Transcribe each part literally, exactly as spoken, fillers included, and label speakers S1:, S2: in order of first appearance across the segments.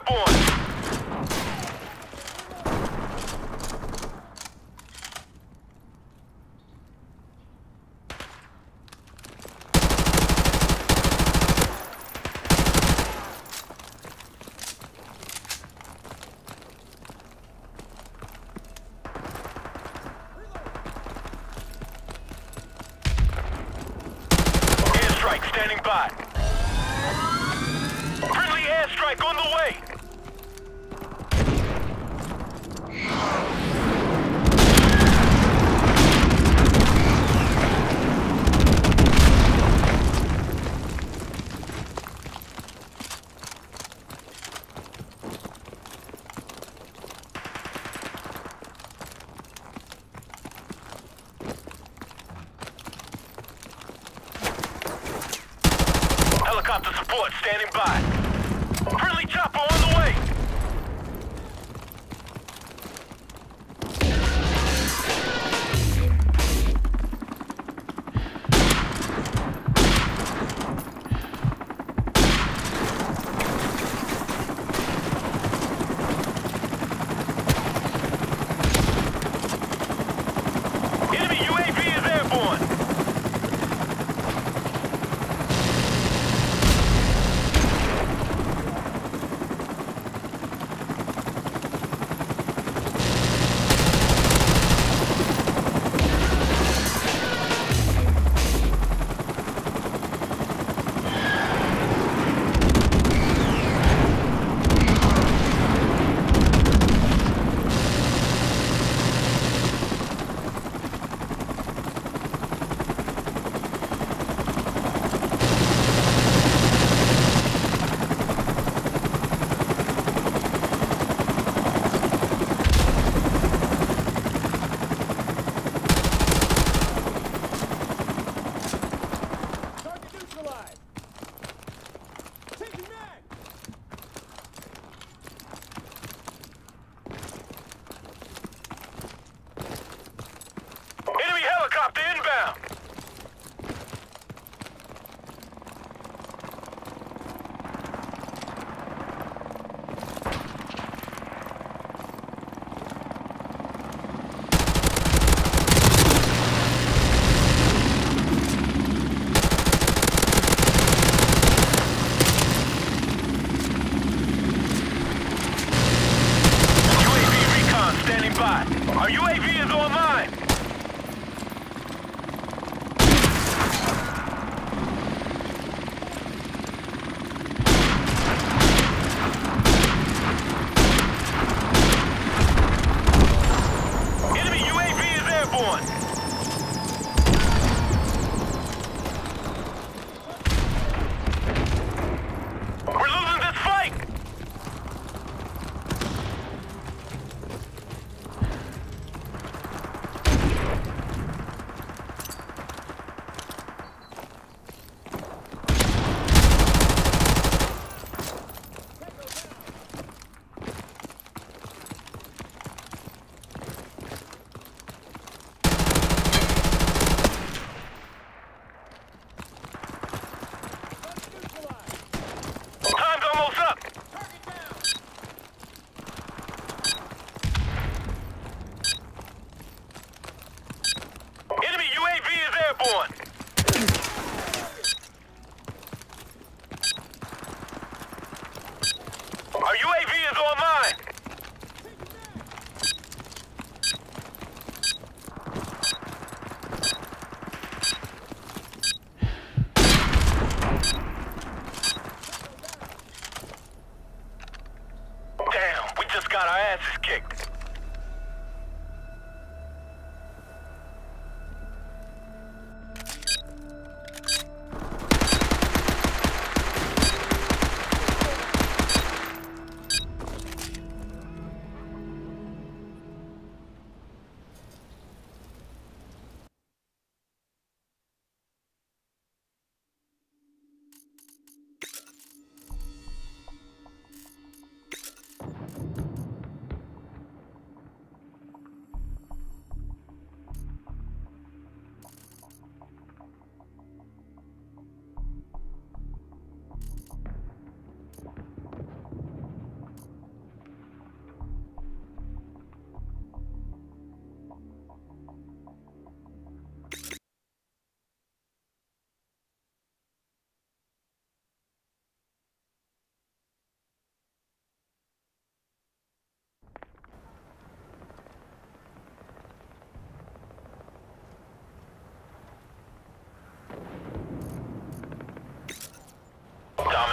S1: airborne. Airstrike standing by. Friendly airstrike on the way. Helicopter support standing by. Friendly chopper on the way. Enemy U A V is airborne.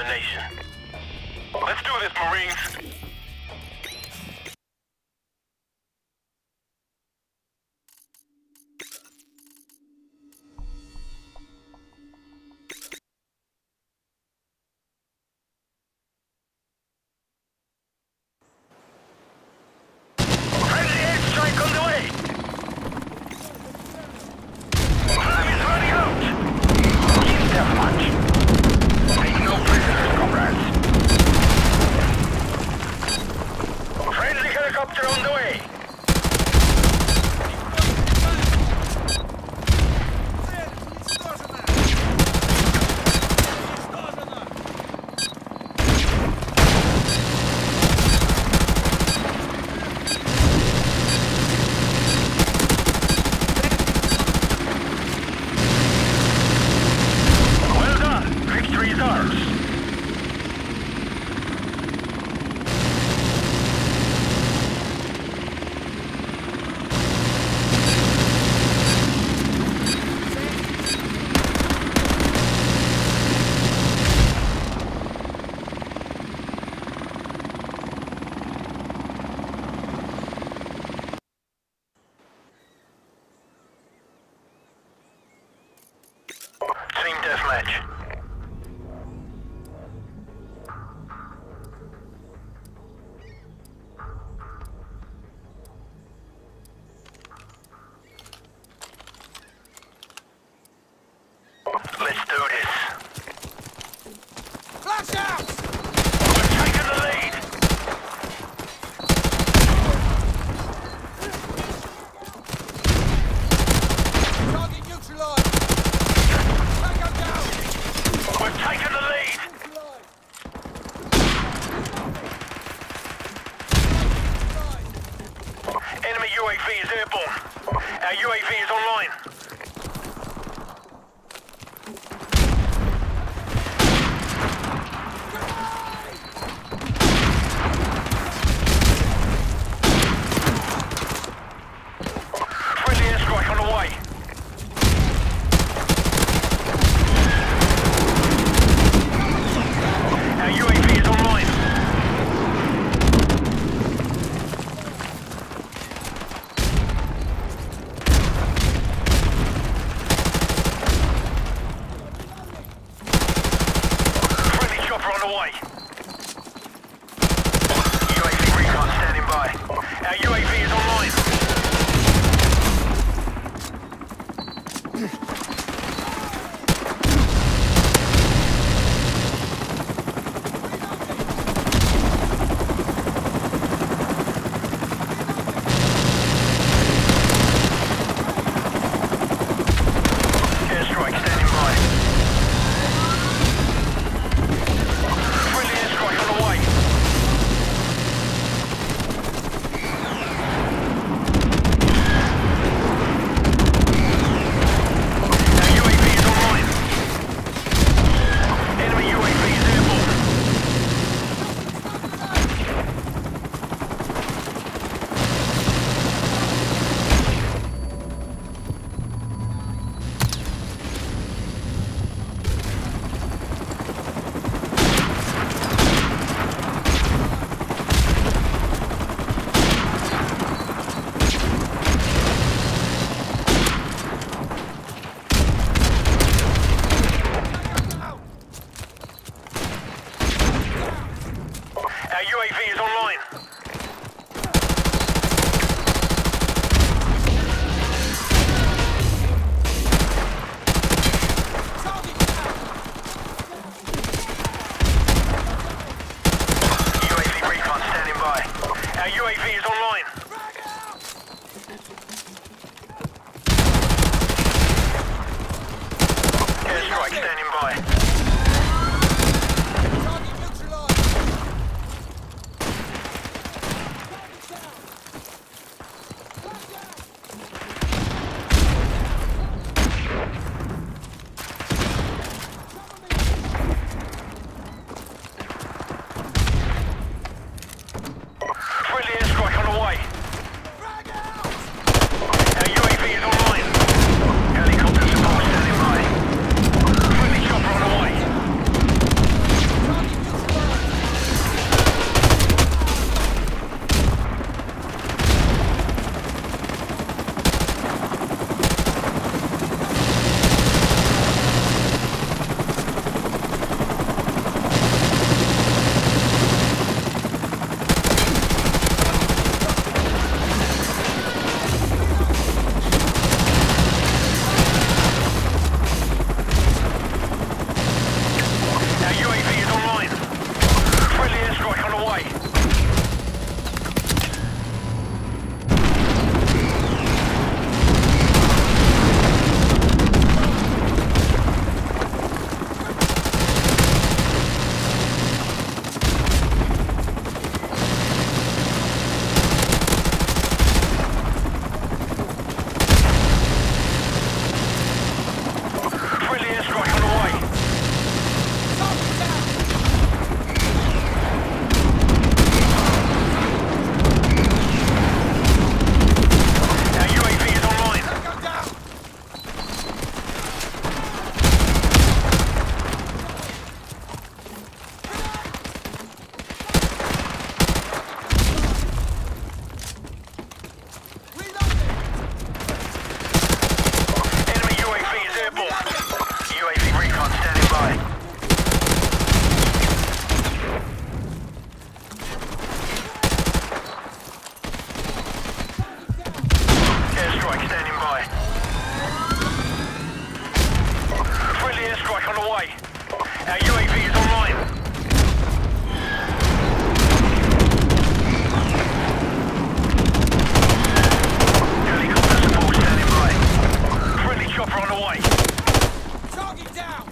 S1: domination. Let's do this, Marines. Friendly airstrike on the way. Time is running out. Keep that much. Take no prisoners, comrades. Friendly helicopter on the way. Well done. Victory is ours. Team deathmatch. Let's do this.
S2: Flash out!
S1: We're taking the lead.
S2: Target neutralized! Tango down!
S1: We're taking the lead. Enemy U A V is airborne. Our U A V is online. Friendly airstrike on the way. Our U A V is online. Friendly chopper on the way. U A V recon standing by. Our U A V is online. Airstrike standing by. Friendly way. Our U A V is online. Helicopter support standing by. Friendly chopper on the way.
S2: Target down!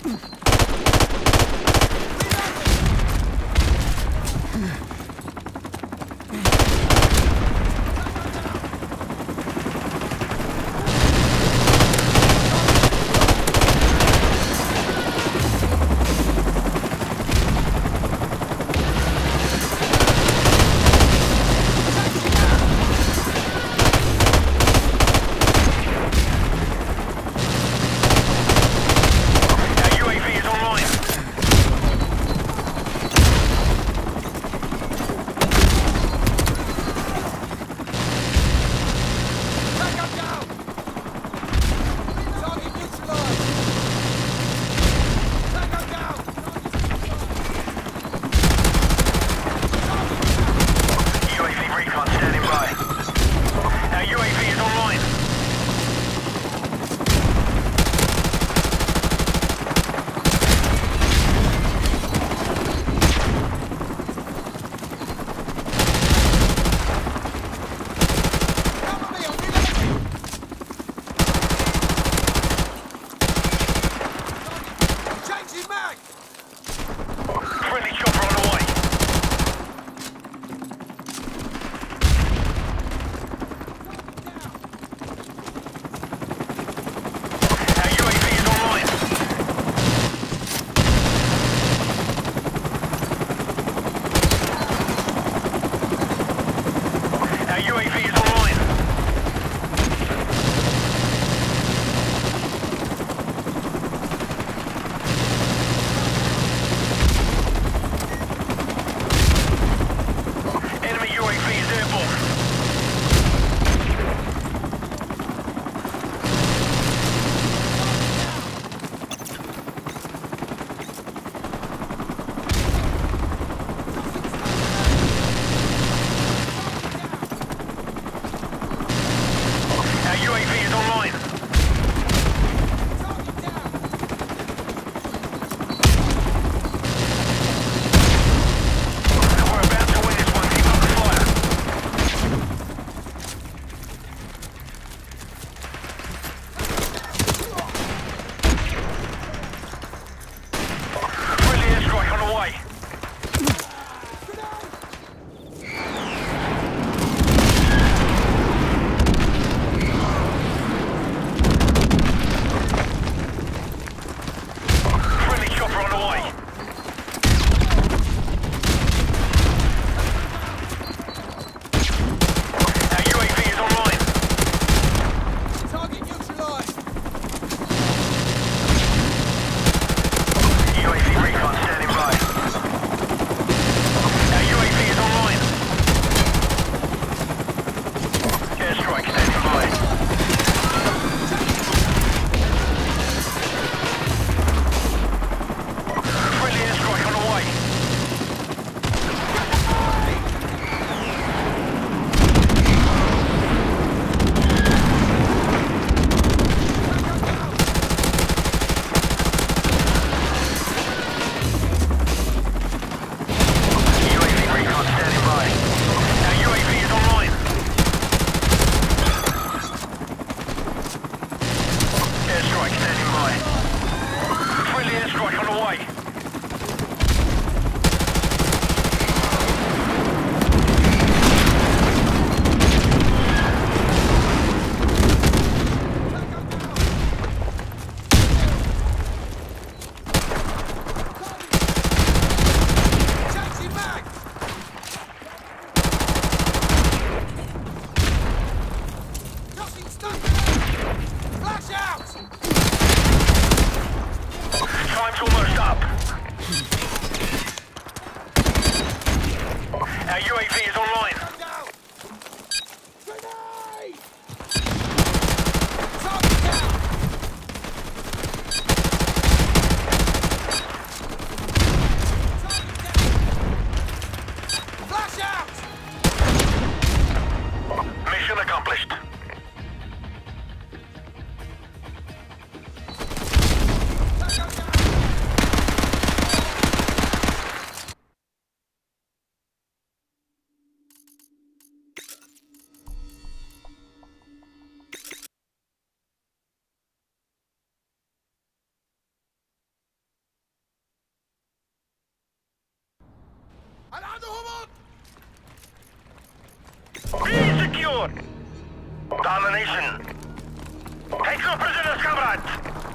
S1: secure. Domination. Take no prisoners, comrades.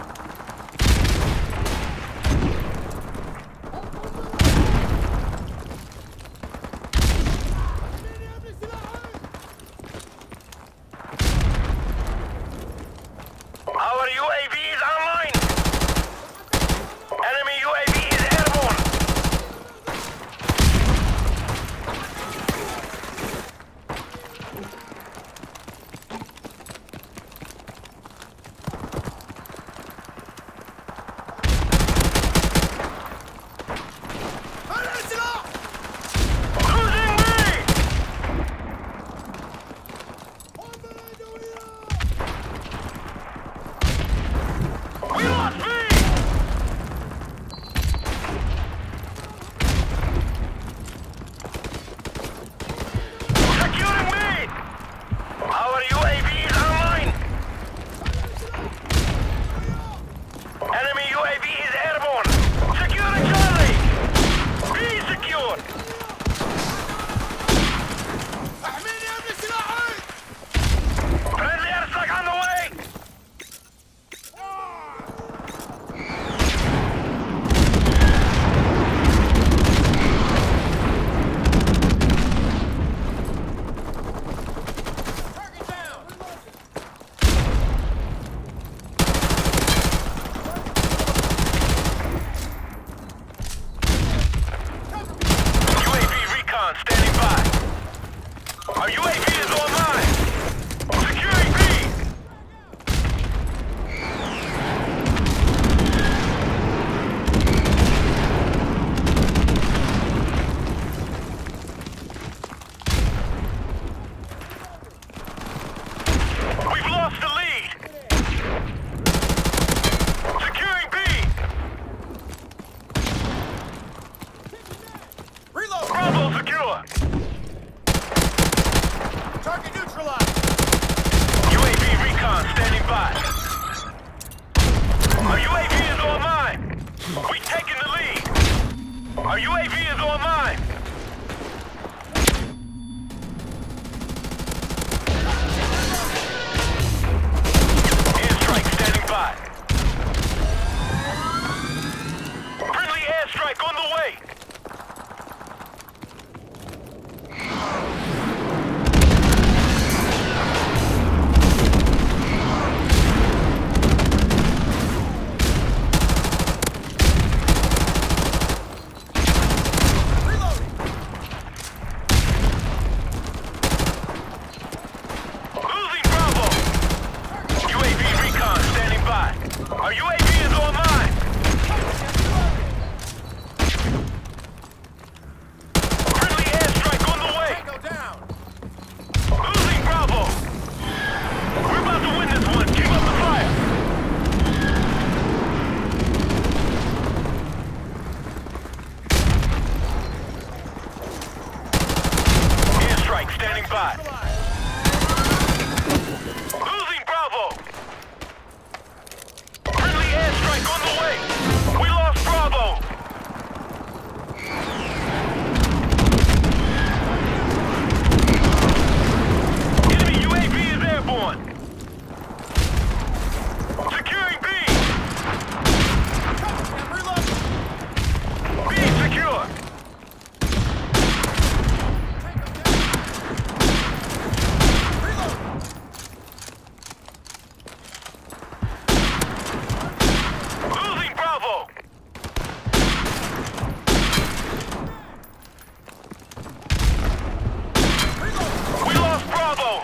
S1: Our U A V is online. Enemy U A V is airborne. Losing me. We lost me. Securing me. Our U A V is online. Enemy U A V is airborne. Securing Charlie. Be secured. Friendly airstrike on the way. U A V recon standing by. Our U A V is online. Securing B. We've lost the lead. Securing B.
S2: Reload!
S1: Bravo secure.
S2: Target neutralized!
S1: U A V recon standing by. Our U A V is online. We've taken the lead. Our U A V is online. Airstrike standing by. Friendly airstrike on the way. Losing Bravo. U A V recon standing by. Our U A V is online. Friendly airstrike on the way.
S2: Tango down!
S1: Losing Bravo. We're about to win this one. Keep up the fire. Airstrike standing by. Losing Bravo. Friendly airstrike on the way. We lost Bravo. Enemy U A V is airborne. Securing B.
S2: Reload!
S1: B secure.
S2: Reload!
S1: Losing Bravo.
S2: Reload!
S1: We lost Bravo.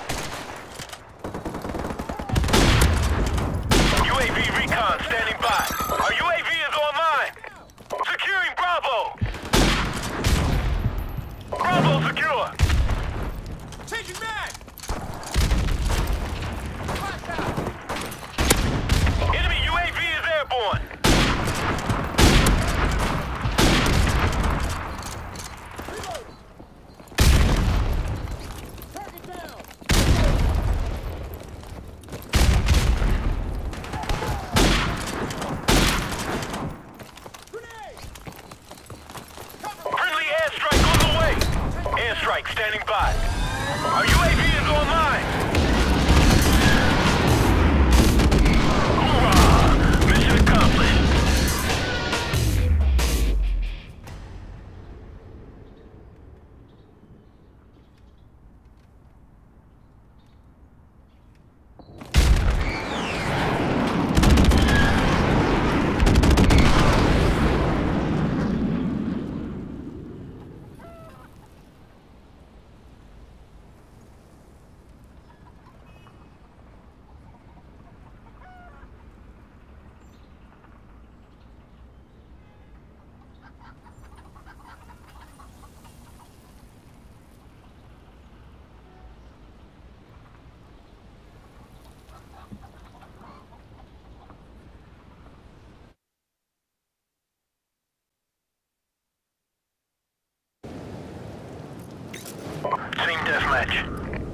S1: U A V recon standing by. Our U A V is online. Securing Bravo. Bravo secure.
S2: Changing mag! Flash out!
S1: Enemy U A V is airborne.
S2: Reload! Target down! Grenade! Cover!
S1: Friendly airstrike on the way. Airstrike standing by. Our U A V is online! Hoorah! Mission accomplished! Team deathmatch.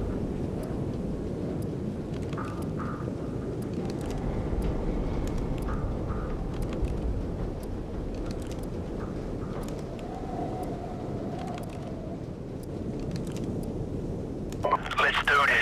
S1: Let's do this.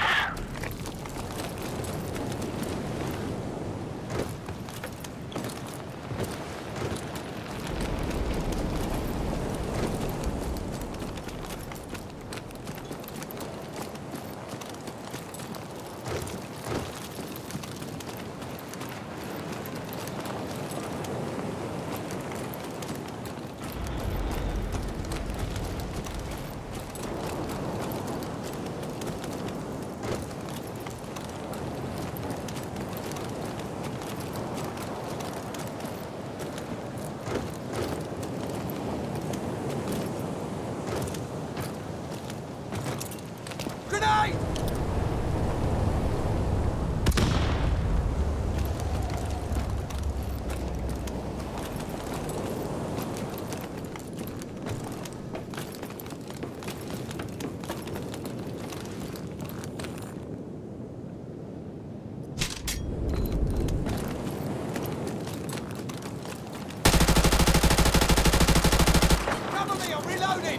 S2: Grenade! Cover me, I'm reloading!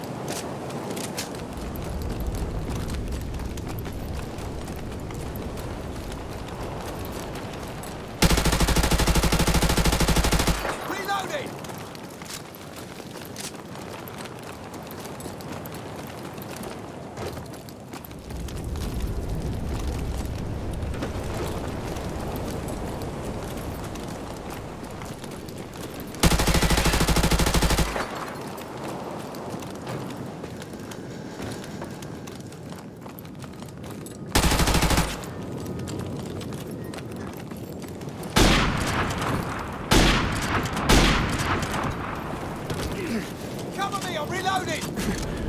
S2: Reloading! Cover me, I'm reloading!